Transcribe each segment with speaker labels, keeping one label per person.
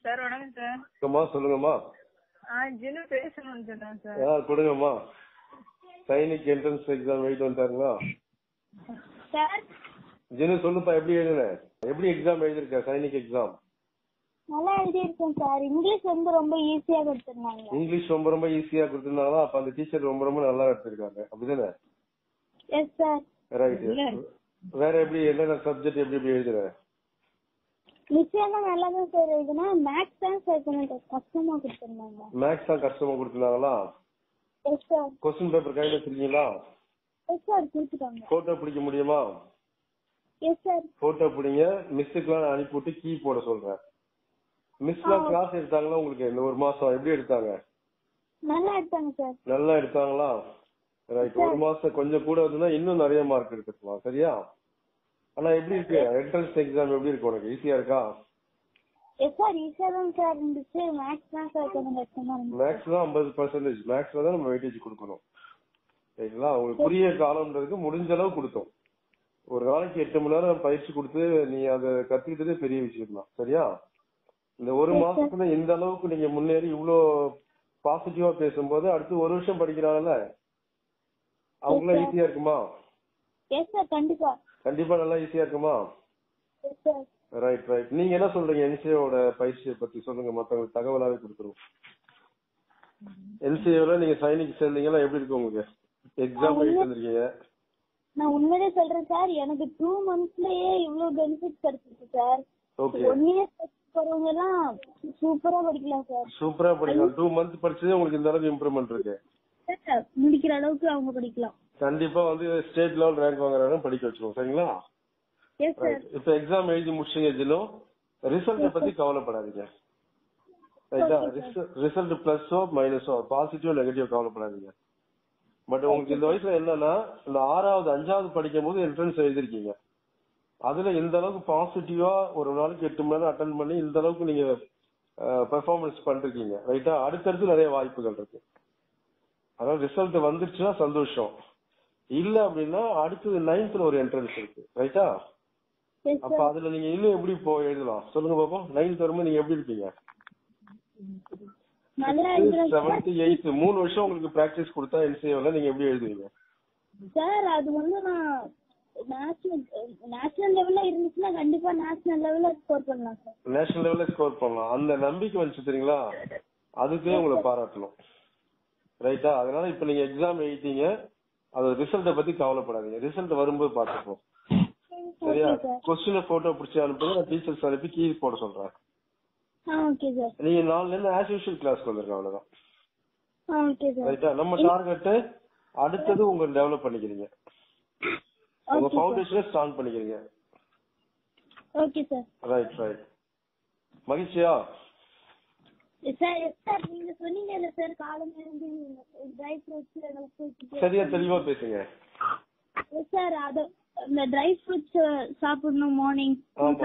Speaker 1: Sir வணக்கம் sir.
Speaker 2: அம்மா சொல்லுங்கம்மா.
Speaker 1: ஜினு பேசணும்னு சொன்னேன் சார்.
Speaker 2: கொடுங்கம்மா. சைனிக் என்ட்ரன்ஸ் எக்ஸாம் எழுதி வந்தாருங்களா
Speaker 1: சார்?
Speaker 2: ஜினு சொல்லுப்பா, எப்படி எழுதுன? எப்படி எக்ஸாம் எழுதிருக்க? சைனிக் எக்ஸாம்
Speaker 3: நல்லா எழுதிருக்கேன் சார். இங்கிலீஷ் வந்து ரொம்ப ஈஸியா கொடுத்திருந்தாங்க.
Speaker 2: இங்கிலீஷ் ரொம்ப ஈஸியா கொடுத்திருந்தாங்களா? அப்ப அந்த டீச்சர் ரொம்ப நல்லா எடுத்திருக்காங்க, அப்படிதானே?
Speaker 3: Yes sir.
Speaker 2: ரைட். வேற எப்படி, என்னென்ன சப்ஜெக்ட் எப்படி எழுதுற?
Speaker 3: நிச்சயமா நல்லா தான் சார் எழுதுனா. மேக்ஸ் தான் சார் கொஞ்சம் கஷ்டமா கொடுத்திருந்தாங்க.
Speaker 2: மேக்ஸ் தான் கஷ்டமா கொடுத்திருந்தாங்களா?
Speaker 3: Yes sir.
Speaker 2: கொஸ்டின் பேப்பர் கையில வச்சிருக்கீங்களா?
Speaker 3: எஸ் சார், கொடுத்துட்டாங்க.
Speaker 2: போட்டோ பிடிக்க முடியுமா?
Speaker 3: Yes sir.
Speaker 2: போட்டோ பிடிங்க. மிஸ்ஸுக்குலாம் அனுப்பிவிட்டு கீ போட சொல்றேன். மிஸ்லாம் கிளாஸ் எடுத்தாங்களா உங்களுக்கு இந்த ஒரு மாசம்? எப்படி எடுத்தாங்க?
Speaker 3: நல்லா எடுத்தாங்க சார்.
Speaker 2: நல்லா எடுத்தாங்களா? ரைட். ஒரு மாசம் கொஞ்சம் கூட வந்தா இன்னும் நிறைய மார்க் எடுத்துக்கலாம், சரியா? ஆனா எப்படி இருக்கு என்ட்ரன்ஸ் எக்ஸாம்? எப்படி இருக்கு உனக்கு? ஈஸியா இருக்கா?
Speaker 3: எஸ் சார், ஈஸியா தான் சார் இருந்துச்சு. மேக்ஸ் தான் சார் கொஞ்சம் கஷ்டமா இருந்துச்சு.
Speaker 2: மேக்ஸ் தான் 50%. மேக்ஸ்ல தான் நம்ம வெயிட்டேஜ் கொடுக்கணும், சரிங்களா? உங்களுக்கு குறுகிய காலம்ன்றதுக்கு முடிஞ்ச அளவு கொடுத்தோம். ஒரு நாளைக்கு 8 மணி நேரம் பயிற்சி கொடுத்து நீ அதை கத்துக்கிட்டதே பெரிய விஷயம் தான், சரியா? இந்த ஒரு மாசத்துல இந்த அளவுக்கு நீங்க முன்னேறி இவ்வளவு பாசிட்டிவா பேசும்போது அடுத்து ஒரு வருஷம் படிக்கிறாங்கல்ல, அவங்களாம் ஈஸியா இருக்குமா?
Speaker 3: எஸ் சார், கண்டிப்பா.
Speaker 2: கண்டிப்பா நல்லா ஈஸியா இருக்குமா?
Speaker 3: Yes sir.
Speaker 2: Right right. நீங்க என்ன சொல்றீங்க என்சிஏவோட பயிற்சியை பத்தி சொல்லுங்க, மத்தவங்களுக்கு தகவலாவே கொடுத்துருவோம். என்சிஏல நீங்க சைனிக் சேர்ந்தீங்கன்னா எப்படி இருக்கு உங்களுக்கு? எக்ஸாம் எழுதி வந்திருக்கீங்க.
Speaker 3: நான் உண்மையிலே சொல்றேன் சார், எனக்கு 2 monthsலயே இவ்வளவு பெனிஃபிட் கிடைச்சிருக்கு சார்.
Speaker 2: ஓகே.
Speaker 3: 1 year போறவங்க எல்லாம் சூப்பரா படிக்கலாம் சார்.
Speaker 2: சூப்பரா படிக்கலாம். 2 months படிச்சதே உங்களுக்கு இந்த அளவுக்கு இம்ப்ரூவ்மெண்ட் இருக்கு.
Speaker 3: முடிக்கிற அளவுக்கு அவங்க படிக்கலாம்.
Speaker 2: கண்டிப்பா ஸ்டேட் லெவல் ரேங்க் வாங்குறாங்க, படிக்க வச்சிருவோம், சரிங்களா?
Speaker 3: Yes sir.
Speaker 2: இப்ப எக்ஸாம் எழுதி முடிச்சீங்க ஜினோ, ரிசல்ட் பத்தி கவலைப்படாதீங்க, ரைட்டா? ரிசல்ட் பிளஸோ மைனஸோ, பாசிட்டிவ் நெகட்டிவ் கவலைப்படாதீங்க. பட் உங்களுக்கு இந்த வயசுல என்னன்னா, இந்த 6வது 5வது படிக்கும் போது என்ட்ரன்ஸ் எழுதிருக்கீங்க, அதுல இந்த அளவுக்கு பாசிட்டிவா ஒரு நாளைக்கு 8 மணி நேரம் அட்டன் பண்ணி இந்த அளவுக்கு நீங்க பெர்ஃபார்மன்ஸ் பண்றீங்க, ரைட்டா? அடுத்தடுத்து நிறைய வாய்ப்புகள் இருக்கு. அதாவது ரிசல்ட் வந்துருச்சுன்னா சந்தோஷம், இல்ல அப்படின்னா அடுத்தது 9th ஒரு என்ட்ரன்ஸ் இருக்கு, ரைட்டா? அப்ப அதுல நீங்க இன்னும் எப்படி எழுதலாம் சொல்லுங்க பாப்போம். 9th வரும்போது நீங்க எப்படி இருப்பீங்க? 7th 8th 3 வருஷம் உங்களுக்கு பிராக்டிஸ் கொடுத்தா என்சிஏல நீங்க எப்படி எழுதுவீங்க
Speaker 3: சார்? அது வந்து நான் நேஷனல் லெவல்ல இருந்துச்சுன்னா கண்டிப்பா நேஷனல் லெவல்ல ஸ்கோர் பண்ணலாம் சார்.
Speaker 2: நேஷனல் லெவல்ல ஸ்கோர் பண்ணலாம். அந்த நம்பிக்கை வந்துச்சு தெரியுங்களா? அதுக்கே உங்களை பாராட்டணும், ரைட்டா? அதனால இப்ப நீங்க எக்ஸாம் எழுதிட்டீங்க, அது ரிசல்ட்ட பத்தி கவலைப்படாதீங்க. ரிசல்ட் வரும்போது பாத்துப்போம், சரியா? கொஸ்டின் போட்டோ பிடிச்சி அனுப்புங்க, நான் டீச்சர்ஸ் அனுப்பி கீ போட சொல்றேன்.
Speaker 3: Okay sir.
Speaker 2: நீங்க 4ல இருந்து ஆஸ் யூஷுவல் கிளாஸ்க்கு வந்துருங்க, அவ்வளவுதான்,
Speaker 3: ஓகே சார்.
Speaker 2: ரைட்டா? நம்ம டார்கெட் அடுத்தது உங்க டெவலப் பண்ணிக்கிறீங்க, உங்க ஃபவுண்டேஷனை ஸ்ட்ராங் பண்ணிக்கிறீங்க.
Speaker 3: Okay sir.
Speaker 2: Right right. மகிழ்ச்சியா?
Speaker 3: சார் சார் நீங்க சொன்னீங்கல்ல சார், காலையில இருந்து ட்ரை ஃப்ரூட்ஸ்
Speaker 2: சரியா தெளிவா பேசுங்க
Speaker 3: சார். அது இந்த ட்ரை ஃப்ரூட்ஸ் சாப்பிடணும், மார்னிங்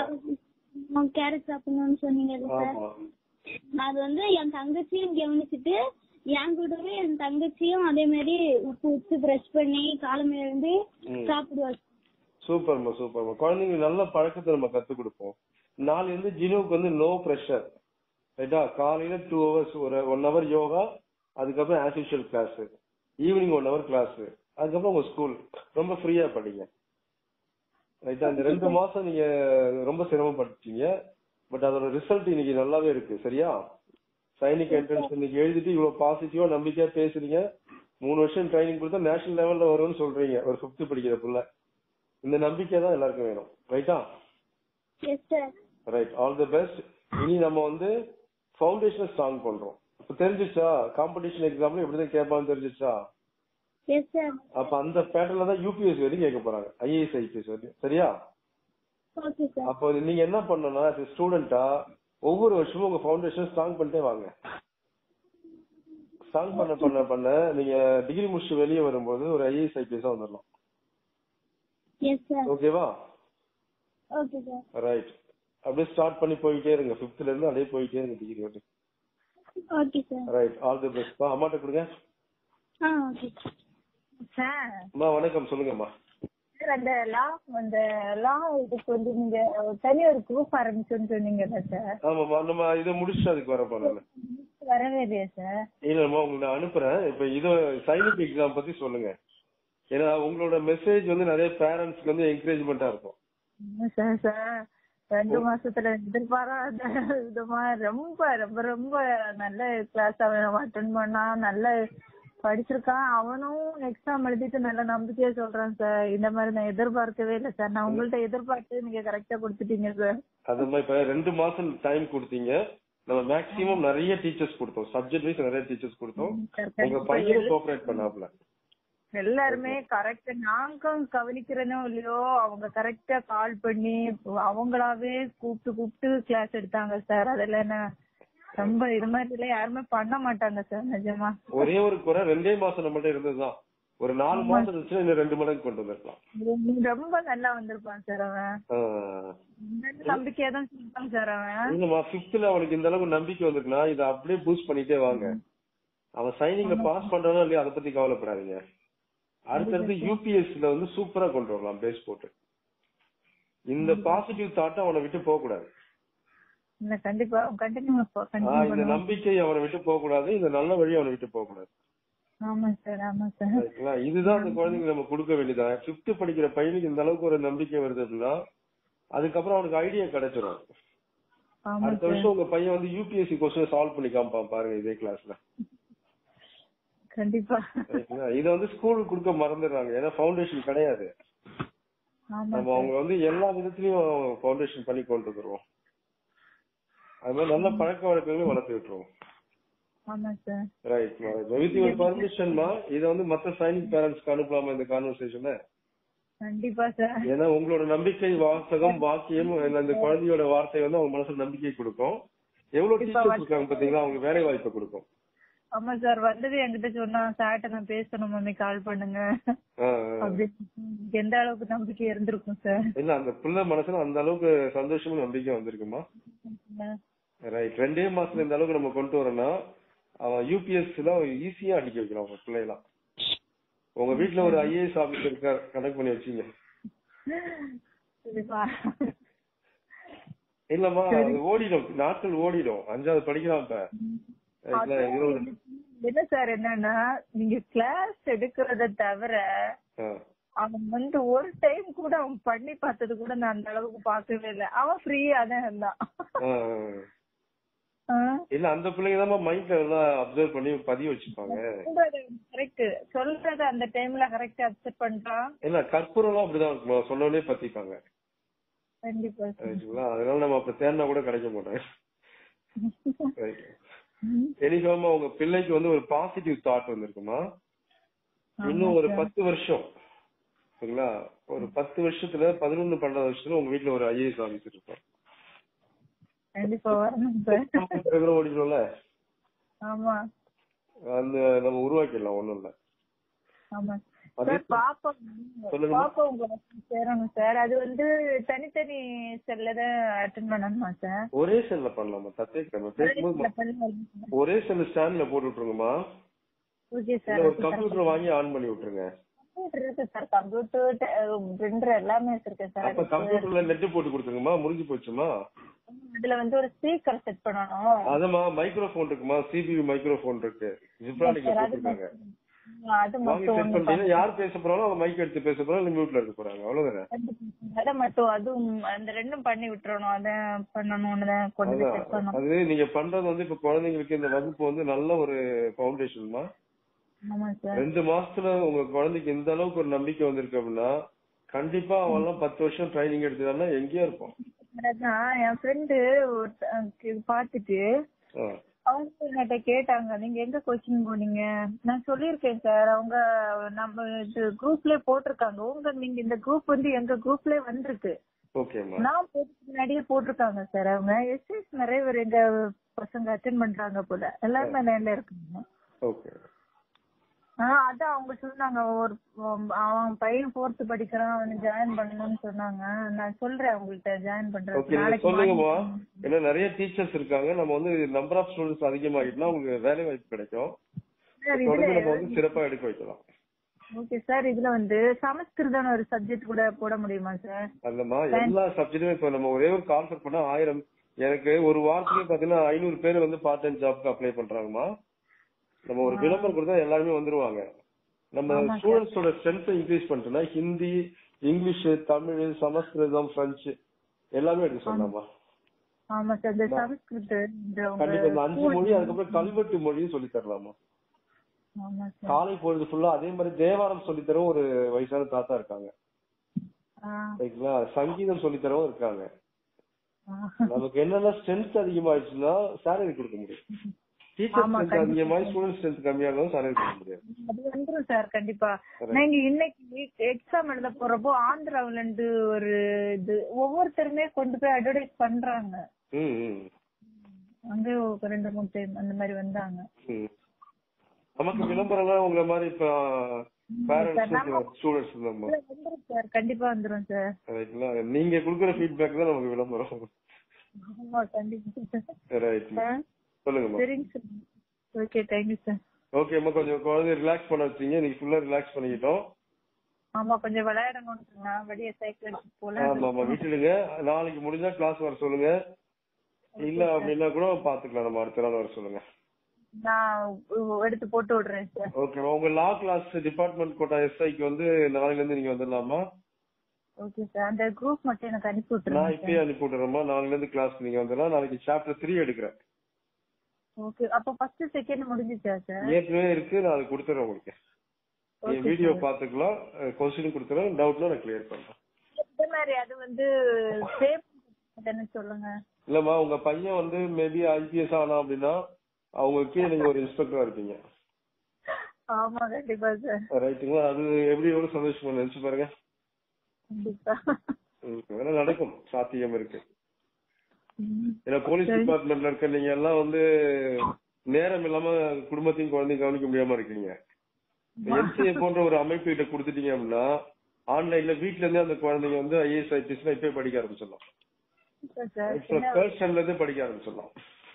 Speaker 3: கேரட் சாப்பிடணும்னு சொன்னீங்கல்ல சார். அது வந்து என் தங்கச்சியும் கவனிச்சுட்டு என் கூடவே என் தங்கச்சியும் அதே மாதிரி உப்பு வச்சு பிரஷ் பண்ணி காலமே இருந்து சாப்பிடுவாங்க.
Speaker 2: சூப்பர்மா சூப்பர்மா. குழந்தைங்க நல்ல பழக்கத்தை நம்ம கத்து கொடுப்போம். நாளைல இருந்து ஜினுவுக்கு நோ பிரஷர், ரைட்டா? காலையில 2 hours ஒரு 1 hour யோகா, அதுக்கப்புறம் as usual class, evening 1 hour class, அதுக்கப்புறம் உங்க ஸ்கூல். ரொம்ப ஃப்ரீயா படிங்க, ரைட்டா? இந்த 2 மாசம் நீங்க ரொம்ப சிரமப்பட்டீங்க, பட் அதோட ரிசல்ட் இன்னைக்கு நல்லாவே இருக்கு, சரியா? சைனிக் என்ட்ரன்ஸ் இன்னைக்கு எழுதிட்டு இவ்வளவு பாசிட்டிவா நம்பிக்கையா பேசுறீங்க. 3 வருஷம் ட்ரைனிங் கொடுத்தா நேஷனல் லெவல்ல வரும்னு சொல்றீங்க, ஒரு 5th படிக்கிற புள்ள. இந்த நம்பிக்கை தான் எல்லாருக்கும் வேணும், ரைட்டா?
Speaker 3: Yes sir.
Speaker 2: Right. All the best. இனி நம்ம ஃபவுண்டேஷனை ஸ்ட்ராங் பண்றோம். இப்ப தெரிஞ்சிச்சா காம்படிஷன் எக்ஸாம்ல எப்படிதான் கேட்பான்னு தெரிஞ்சிச்சா?
Speaker 3: Yes sir.
Speaker 2: அப்ப அந்த பேட்டர்ல தான் யூபிஎஸ்சி வரைக்கும் கேட்க போறாங்க, ஐஏஎஸ் ஐபிஎஸ் வரைக்கும், சரியா?
Speaker 3: Okay sir.
Speaker 2: அப்போ நீங்க என்ன பண்ணணும்னா ஸ்டூடெண்டா ஒவ்வொரு வருஷமும் உங்க ஃபவுண்டேஷன் ஸ்ட்ராங் பண்ணிட்டே வாங்க. ஸ்ட்ராங் பண்ண பண்ண பண்ண நீங்க டிகிரி முடிச்சு வெளியே வரும்போது ஒரு ஐஏஎஸ் ஐபிஎஸ் வந்துடலாம்.
Speaker 3: Yes sir.
Speaker 2: ஓகேவா?
Speaker 3: Okay sir.
Speaker 2: ரைட். அப்படியே ஸ்டார்ட் பண்ணி போயிட்டே இருங்க, 5th இருந்து அப்படியே போயிட்டே இருங்க டிகிரி வரைக்கும்.
Speaker 3: Okay sir.
Speaker 2: Right. All the best. அம்மாட்ட கொடுங்க.
Speaker 3: Okay
Speaker 1: sir.
Speaker 2: அம்மா வணக்கம், சொல்லுங்கம்மா.
Speaker 1: அந்த லா இதுக்கு வந்து நீங்க தனி ஒரு குரூப் ஆரம்பிச்சோன்னு சொன்னீங்கல்ல சார்?
Speaker 2: ஆமாமா, நம்ம இதை முடிச்சுட்டு அதுக்கு வர போறோம்.
Speaker 1: வரவே இல்லையா சார்?
Speaker 2: இல்லம்மா, உங்களுக்கு நான் அனுப்புறேன். இப்ப இது சைனிக் எக்ஸாம் பத்தி சொல்லுங்க. ஏன்னா உங்களோட மெசேஜ் வந்து நிறைய பேரண்ட்ஸ்க்கு வந்து என்கரேஜ்மெண்டா இருக்கும்.
Speaker 1: சார் சார் 2 மாசத்துல எதிர்பாராத விதமா ரொம்ப ரொம்ப ரொம்ப நல்ல கிளாஸ் அவன் அட்டென்ட் பண்ணா, நல்ல படிச்சிருக்கான். அவனும் எக்ஸாம் எழுதிட்டு நல்ல நம்பிக்கையா சொல்றான் சார். இந்த மாதிரி நான் எதிர்பார்க்கவே இல்லை சார். நான் உங்கள்ட்ட எதிர்பார்த்து நீங்க கரெக்டா கொடுத்துட்டீங்க சார்.
Speaker 2: அது மாதிரி இப்ப 2 மாசம் டைம் கொடுத்தீங்க. நம்ம மேக்ஸிமம் நிறைய டீச்சர்ஸ் கொடுத்தோம், சப்ஜெக்ட் வைஸ் நிறைய டீச்சர்ஸ் கொடுத்தோம். உங்க பையனும் கோஆபரேட் பண்ணாப்ல.
Speaker 1: எல்லாருமே கரெக்டா நாங்களும் கவனிக்கிறனோ இல்லையோ அவங்க கரெக்டா கால் பண்ணி அவங்களாவே கூப்பிட்டு கிளாஸ் எடுத்தாங்க சார். அதெல்லாம் என்ன ரொம்ப இது மாதிரி எல்லாம் யாருமே பண்ண மாட்டாங்க சார். நிஜமா
Speaker 2: ஒரே ஒரு குறை 2 மாசம் நம்மள்ட்ட இருந்ததுதான். ஒரு 4 மாசம் இருந்துச்சுன்னா இன்னும் 2 மடங்கு கொண்டு வந்திருக்கலாம்.
Speaker 1: ரொம்ப நல்லா வந்திருப்பான் சார். அவன் நம்பிக்கையா தான் சொல்லிட்டான் சார். அவன்
Speaker 2: இல்லம்மா, 5th அவனுக்கு இந்த அளவுக்கு நம்பிக்கை வந்திருக்குன்னா இதை அப்படியே பூஸ்ட் பண்ணிட்டே வாங்க. அவன் சைனிங்ல பாஸ் பண்றானோ இல்லையா அதை பத்தி கவலைப்படாதீங்க. அடுத்தடுத்து யூபிஎஸ்சில வந்து சூப்பரா கொண்டு வரலாம் பேஸ் போட்டு. இந்த பாசிட்டிவ் தாட் அவனை விட்டு போக கூடாது.
Speaker 1: கண்டிப்பா
Speaker 2: இந்த நம்பிக்கை அவனை விட்டு போக கூடாது. இந்த நல்ல வழி அவனை விட்டு போக கூடாது.
Speaker 1: ஆமா சார், ஆமா சார்.
Speaker 2: இதுதான் அந்த குழந்தைங்க நம்ம கொடுக்க வேண்டியதா. 5th படிக்கிற பையனுக்கு இந்த அளவுக்கு ஒரு நம்பிக்கை வருது அப்படின்னா அதுக்கப்புறம் அவனுக்கு ஐடியா கிடைச்சிடும். அடுத்த வருஷம் உங்க பையன் வந்து யூபிஎஸ்சி கொஸ்டின் சால்வ் பண்ணி காமிப்பான் பாருங்க இதே கிளாஸ்ல.
Speaker 1: கண்டிப்பா
Speaker 2: இத வந்து ஸ்கூலுக்கு கொடுக்க மறந்துடுறாங்க. ஏன்னா ஃபவுண்டேஷன் கிடையாது. நம்ம அவங்க வந்து எல்லா விதத்திலயும் ஃபவுண்டேஷன் பண்ணி கொண்டு வந்துருவோம். அது மாதிரி நல்ல பழக்க வழக்கங்களையும் வளர்த்து விட்டுருவோம். ரைட் வித் யுவர் பர்மிஷன்மா, இத வந்து மத்த சைனிக் பேரண்ட்ஸ்க்கு அனுப்பலாமா இந்த கான்வர்சேஷனை?
Speaker 1: கண்டிப்பா சார்.
Speaker 2: ஏன்னா உங்களோட நம்பிக்கை வாசகம் வாக்கியம் இந்த குழந்தையோட வார்த்தை வந்து அவங்க மனசுல நம்பிக்கை கொடுக்கும். எவ்வளவு டீச்சர்ஸ் இருக்காங்க பாத்தீங்களா, அவங்க வேலை வாய்ப்பை கொடுக்கும்.
Speaker 1: ஆமா சார், வந்தது என்கிட்ட சொன்னா சார்ட்ட நான் பேசணும் மம்மி கால் பண்ணுங்க எந்த அளவுக்கு நம்பிக்கை இருந்திருக்கும் சார்.
Speaker 2: இல்ல அந்த பிள்ளை மனசுல அந்த அளவுக்கு சந்தோஷமும் நம்பிக்கை வந்திருக்குமா? ரைட் 2 மாசத்துல இந்த அளவுக்கு நம்ம கொண்டு வரோம்னா அவன் யூபிஎஸ்சில ஈஸியா அடிக்க வைக்கலாம் உங்க பிள்ளைலாம். உங்க வீட்டுல ஒரு ஐஏஎஸ் ஆபீசர் இருக்கார், கனெக்ட் பண்ணி வச்சீங்க. இல்லம்மா அது ஓடிடும், நாட்கள் ஓடிடும். 5வது படிக்கலாம் இப்ப.
Speaker 1: என்ன சார் என்னன்னா நீங்க கிளாஸ் எடுக்கிறத தவிர அவன் வந்து ஒரு டைம் கூட அவன் பண்ணி பார்த்தது கூட நான் அந்த அளவுக்கு பாக்கவே இல்லை. அவன் ஃப்ரீயா தான் இருந்தான்.
Speaker 2: இல்ல அந்த பிள்ளைங்க தான் மைண்ட்ல எல்லாம் அப்சர்வ் பண்ணி பதிய வச்சுப்பாங்க.
Speaker 1: கரெக்ட் சொல்றது அந்த டைம்ல கரெக்டா அக்செப்ட் பண்றான்.
Speaker 2: இல்ல கற்பூரம் அப்படிதான் சொன்னோடனே பத்திப்பாங்க.
Speaker 1: கண்டிப்பா
Speaker 2: அதனால நம்ம அப்ப தேர்னா கூட கிடைக்க மாட்டோம். எனிகாமா உங்க பிள்ளைக்கு வந்து ஒரு பாசிட்டிவ் தாட் வந்திருக்குமா? இன்னும் ஒரு 10 வருஷம் சரிங்களா, ஒரு 10 வருஷத்துல 11 12 வருஷத்துல உங்க வீட்டுல ஒரு ஐஏஎஸ் ஆபீசர் இருப்பார். ஓடிக்கணும்ல, அந்த நம்ம உருவாக்கிடலாம். ஒண்ணும் இல்ல.
Speaker 1: அது வந்து தனித்தனி செல்ல தான் அட்டெண்ட் பண்ணணுமா சார்?
Speaker 2: ஒரே செல்ல பண்ணலாமா? தப்பே ஒரே செல் ஸ்டாண்ட்ல போட்டு விட்டுருங்கம்மா. Okay sir. ஒரு கம்ப்யூட்டர் வாங்கி ஆன் பண்ணி விட்டுருங்க.
Speaker 1: கம்ப்யூட்டர் பிரிண்டர் எல்லாமே வச்சிருக்கேன் சார்.
Speaker 2: அப்ப கம்ப்யூட்டர்ல நெட் போட்டு கொடுத்துருங்கம்மா, முடிஞ்சு போச்சுமா.
Speaker 1: அதுல வந்து ஒரு ஸ்பீக்கர் செட் பண்ணனும்.
Speaker 2: அதமா மைக்ரோஃபோன் இருக்குமா, சிபியு மைக்ரோஃபோன் இருக்கு. ஜிப்ரானிக்ல போட்டுருக்காங்க. அது மட்டும் செட் பண்ணிட்டீங்க. யார் பேச போறாங்களோ அவங்க மைக் எடுத்து பேச போறாங்க, இல்ல மியூட்ல இருக்க போறாங்க. அவ்வளவுதானே?
Speaker 1: அத மட்டும் அதுவும் அந்த ரெண்டும் பண்ணி விட்டுறணும். அத பண்ணனும்னு கொண்டு செட் பண்ணனும். அது
Speaker 2: நீங்க பண்றது வந்து இப்ப குழந்தைங்களுக்கு இந்த வகுப்பு வந்து நல்ல ஒரு ஃபவுண்டேஷன்மா.
Speaker 1: ஆமா சார்.
Speaker 2: 2 மாசத்துல உங்க குழந்தைக்கு இந்த அளவுக்கு ஒரு நம்பிக்கை வந்திருக்கு அப்படின்னா கண்டிப்பா அவெல்லாம் 10 வருஷம் ட்ரைனிங் எடுத்துட்டான்னா எங்கேயா இருப்போம்.
Speaker 1: என் ஃப்ரெண்டு பாத்துட்டு அவங்க என்கிட்ட கேட்டாங்க, நீங்க எங்க கோச்சிங் போனீங்க? நான் சொல்லிருக்கேன் சார், அவங்க நம்ம இது குரூப்லயே போட்டிருக்காங்க. நீங்க இந்த குரூப் வந்து எங்க குரூப்லயே வந்திருக்கு. நான் முன்னாடியே போட்டிருக்காங்க சார். அவங்க எஸ்எஸ் நிறைய பேர் எங்க பசங்க அட்டென்ட் பண்றாங்க போல, எல்லாருமே லைன்ல இருக்காங்க. அதான் அவங்க சொன்னாங்க, ஒரு அவன் பையன் 4th படிக்கிறான், அவனை ஜாயின் பண்ணணும்னு சொன்னாங்க. நான் சொல்றேன் அவங்கள்ட்ட ஜாயின் பண்றேன்.
Speaker 2: சொல்லுங்கம்மா. ஏன்னா நிறைய டீச்சர்ஸ் இருக்காங்க. நம்ம வந்து நம்பர் ஆஃப் ஸ்டூடெண்ட்ஸ் அதிகமாகிட்டுனா உங்களுக்கு வேலை வாய்ப்பு கிடைக்கும். நம்ம வந்து சிறப்பா எடுக்க வைக்கலாம்.
Speaker 1: Okay sir. இதுல வந்து சமஸ்கிருதம் ஒரு சப்ஜெக்ட் கூட போட முடியுமா சார்?
Speaker 2: அல்லம்மா எல்லா சப்ஜெக்ட்டுமே இப்ப நம்ம ஒரே ஒரு கான்செப்ட் பண்ணா 1000 எனக்கு ஒரு வாரத்துக்கு பாத்தீங்கன்னா 500 பேர் வந்து பார்ட் டைம் ஜாப்க்கு அப்ளை பண்றாங்கம்மா. நம்ம ஒரு விளம்பரம் கொடுத்தா எல்லாருமே வந்துருவாங்க. நம்ம ஸ்டூடெண்ட்ஸோட ஸ்ட்ரென்த் இன்க்ரீஸ் பண்ணிட்டோம்னா ஹிந்தி, இங்கிலீஷ், தமிழ், சமஸ்கிருதம், பிரெஞ்சு எல்லாமே எடுக்க சொல்லலாமா?
Speaker 1: ஆமா சார். இந்த சமஸ்கிருதம்
Speaker 2: கண்டிப்பா இந்த 5 மொழி அதுக்கப்புறம் கல்வெட்டு மொழியும் சொல்லி தரலாமா? காலை பொழுது ஃபுல்லா அதே மாதிரி தேவாரம் சொல்லித்தரவும் ஒரு வயசான தாத்தா இருக்காங்க. சரிங்களா? சங்கீதம் சொல்லித்தரவும் இருக்காங்க. நமக்கு என்னன்னா ஸ்ட்ரென்த் அதிகமாயிடுச்சுன்னா சேலரி கொடுக்க முடியும். டீச்சர் ஸ்ட்ரென்த் அதிகமாயி ஸ்டூடெண்ட் ஸ்ட்ரென்த் கம்மியாகும் சேலரி கொடுக்க முடியாது.
Speaker 1: அது வந்துரும் சார் கண்டிப்பா. நீங்க இன்னைக்கு எக்ஸாம் எழுத போறப்போ ஆந்திராவுல இருந்து ஒரு இது ஒவ்வொருத்தருமே கொண்டு போய் அட்வர்டைஸ் பண்றாங்க. அங்கே 2-3 டைம் அந்த மாதிரி வந்தாங்க.
Speaker 2: நமக்கு விளம்பரம் உங்களை மாதிரி இப்ப பேரண்ட்ஸ் ஸ்டூடெண்ட்ஸ்
Speaker 1: வந்துரும் சார். கண்டிப்பா வந்துரும் சார்.
Speaker 2: நீங்க குடுக்குற ஃபீட்பேக் தான் நமக்கு விளம்பரம்.
Speaker 1: ஆமா கண்டிப்பா.
Speaker 2: ரைட் சொல்லுங்க.
Speaker 1: சரிங்க sir. Okay thank you sir.
Speaker 2: ஓகேம்மா கொஞ்சம் குழந்தை ரிலாக்ஸ் பண்ண வச்சீங்க. நீங்க ஃபுல்லா ரிலாக்ஸ் பண்ணிக்கிட்டோம்.
Speaker 1: ஆமா கொஞ்சம் விளையாடணும்னா வெளிய சைக்கிள் எடுத்து போலாம்.
Speaker 2: ஆமா விட்டுடுங்க. நாளைக்கு முடிஞ்சா கிளாஸ் வர சொல்லுங்க. இல்ல அப்படின்னா கூட பாத்துக்கலாம். நம்ம அடுத்த நாள் வர சொல்லுங்க.
Speaker 1: நான் எடுத்து போட்டு விடுறேன் சார்.
Speaker 2: ஓகே. உங்க லா கிளாஸ் டிபார்ட்மெண்ட் கோட்டா எஸ்ஐக்கு வந்து நாளைல இருந்து நீங்க வந்துடலாமா?
Speaker 1: Okay sir. அந்த குரூப் மட்டும் எனக்கு அனுப்பி விட்டுருங்க.
Speaker 2: நான் இப்பயே அனுப்பி விட்டுறேன்மா. நாளைல இருந்து கிளாஸ் நீங்க வந்துடலாம். நாளைக்கு சாப்டர் 3 எடுக்கிறேன்.
Speaker 1: ஓகே. அப்ப ஃபர்ஸ்ட் செகண்ட் முடிஞ்சிச்சா சார்?
Speaker 2: ஏற்கனவே இருக்கு. நான் அது கொடுத்துறேன் உங்களுக்கு. நீங்க வீடியோ பாத்துக்கலாம். क्वेश्चन கொடுத்துறேன். டவுட்னா நான் கிளியர் பண்றேன்.
Speaker 1: இந்த மாதிரி அது வந்து சேவ் பண்ண சொல்லுங்க.
Speaker 2: இல்லம்மா உங்க பையன் வந்து மேபி ஐபிஎஸ் ஆனா அப்படின்னா அவங்களுக்கு நீங்க ஒரு இன்ஸ்பெக்டரா இருப்பீங்க.
Speaker 1: ஆமா கண்டிப்பா சார்.
Speaker 2: ரைட்டுங்களா? அது எப்படி எவ்வளவு சந்தோஷமா நினைச்சு பாருங்க.
Speaker 1: கண்டிப்பா
Speaker 2: வேணா நடக்கும். சாத்தியம் இருக்கு. ஏன்னா போலீஸ் டிபார்ட்மெண்ட்ல இருக்க நீங்க எல்லாம் வந்து நேரம் இல்லாம குடும்பத்தையும் குழந்தையும் கவனிக்க முடியாம இருக்கீங்க. என்சிஏ போன்ற ஒரு அமைப்பு கிட்ட கொடுத்துட்டீங்க அப்படின்னா ஆன்லைன்ல வீட்ல இருந்தே அந்த குழந்தைங்க வந்து ஐஏஎஸ் ஐபிஎஸ் இப்பயே படிக்க ஆரம்பிச்சிடலாம். படிக்க ஆரம்பிச்சிடலாம்.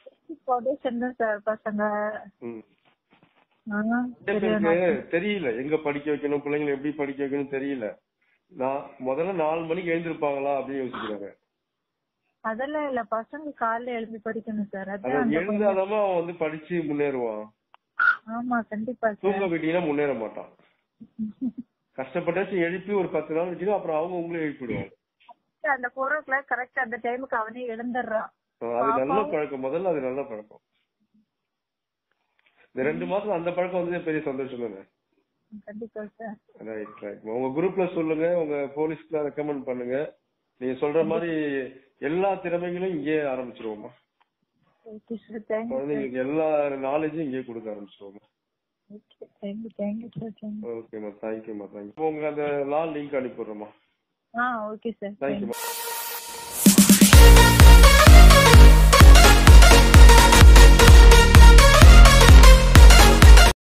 Speaker 2: தெரியல எங்க படிக்க வைக்கணும், பிள்ளைங்களை எப்படி படிக்க வைக்கணும் தெரியல. நான் முதல்ல 4 மணிக்கு எழுந்திருப்பாங்களா அப்படின்னு யோசிக்கிறாங்க.
Speaker 1: அதெல்லாம் இல்ல, பசங்க காலைல எழுப்பி படிக்கணும் சார்.
Speaker 2: எழுந்தாதான் அவன் வந்து படிச்சு முன்னேறுவான்.
Speaker 1: ஆமா கண்டிப்பா.
Speaker 2: தூங்க விட்டீங்கன்னா முன்னேற மாட்டான். கஷ்டப்பட்டாச்சும் எழுப்பி ஒரு 10 நாள் வச்சுக்கோ, அப்புறம் அவங்க உங்களே எழுப்பிடுவாங்க.
Speaker 1: அந்த 4 o'clock கரெக்ட் அந்த டைமுக்கு அவனே எழுந்துடுறான்.
Speaker 2: அது நல்ல பழக்கம். முதல்ல அது நல்ல பழக்கம். இந்த 2 மாசம் அந்த பழக்கம் வந்து பெரிய சந்தோஷம் தானே.
Speaker 1: கண்டிப்பா சார்.
Speaker 2: Right right. உங்க குரூப்ல சொல்லுங்க, உங்க போலீஸ்க்கு ரெக்கமெண்ட் பண்ணுங்க. நீங்க சொல்ற மாதிரி எல்லா திறமைகளும் இங்கே ஆரம்பிச்சிருவோமா.
Speaker 1: Okay sir. Thank you.
Speaker 2: குழந்தைங்களுக்கு எல்லா நாலேஜும் இங்கே கொடுக்க ஆரம்பிச்சிருவோமா.
Speaker 1: Okay thank you. Thank you sir.
Speaker 2: ஓகேமா தேங்க்யூமா தேங்க்யூ. உங்களுக்கு அந்த லா லிங்க் அனுப்பிடுறோமா.
Speaker 1: Okay sir.
Speaker 2: தேங்க்யூமா.